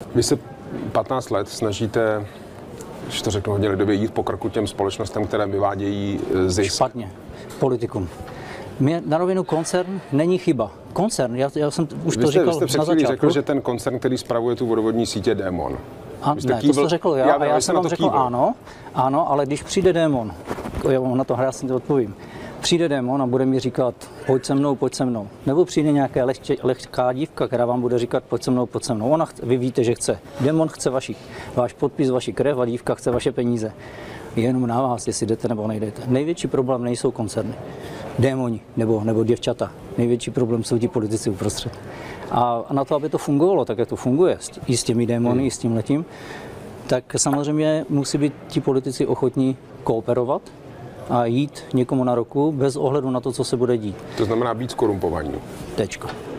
Vy se 15 let snažíte, když to řeknu hodně lidově, jít po krku těm společnostem, které vyvádějí zisk. Špatně. Politikům. Mě na rovinu koncern není chyba. Koncern, já jsem už to říkal na začátku. Vy jste před chvílí řekl, že ten koncern, který spravuje tu vodovodní sítě, je démon. Ne, to jste řekl já a já jsem vám řekl ano, ale když přijde démon, já si to odpovím, přijde démon a bude mi říkat, pojď se mnou. Nebo přijde nějaká lehká dívka, která vám bude říkat, pojď se mnou. Vy víte, že chce. Démon chce váš podpis, vaši krev a dívka chce vaše peníze. Je jenom na vás, jestli jdete nebo nejdete. Největší problém nejsou koncerny, démoni nebo děvčata. Největší problém jsou ti politici uprostřed. A na to, aby to fungovalo, tak jak to funguje, i s těmi démony, i s tím letím, tak samozřejmě musí být ti politici ochotní kooperovat a jít někomu na ruku bez ohledu na to, co se bude dít. To znamená být zkorumpovaní. Tečko.